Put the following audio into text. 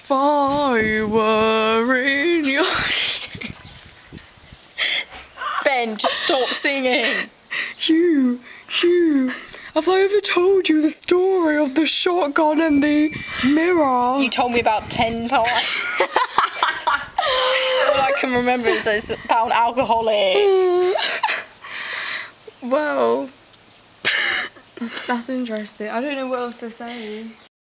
If I were in your... Ben, just stop singing. Hugh, have I ever told you the story of the shotgun and the mirror? You told me about 10 times. All I can remember is that it's about an alcoholic. Well, that's interesting. I don't know what else to say.